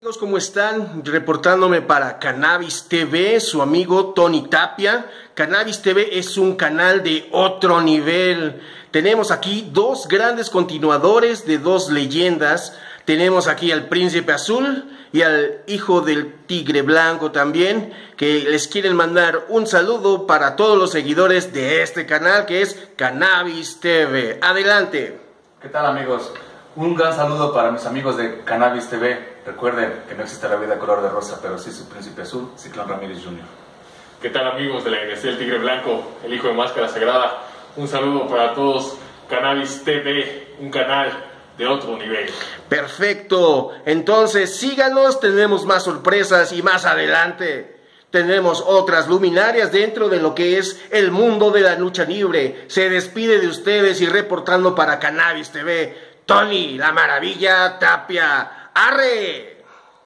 Amigos, ¿cómo están? Reportándome para Cannabis TV, su amigo Tony Tapia. Cannabis TV es un canal de otro nivel. Tenemos aquí dos grandes continuadores de dos leyendas. Tenemos aquí al Príncipe Azul y al hijo del Tigre Blanco también, que les quieren mandar un saludo para todos los seguidores de este canal que es Cannabis TV. Adelante. ¿Qué tal, amigos? Un gran saludo para mis amigos de Cannabis TV. Recuerden que no existe la vida color de rosa, pero sí su príncipe azul, Ciclón Ramírez Jr. ¿Qué tal, amigos de la Dinastía del Tigre Blanco, el hijo de Máscara Sagrada? Un saludo para todos. Cannabis TV, un canal de otro nivel. Perfecto, entonces síganos, tenemos más sorpresas y más adelante tenemos otras luminarias dentro de lo que es el mundo de la lucha libre. Se despide de ustedes y reportando para Cannabis TV, Tony la Maravilla Tapia. ¡Arre!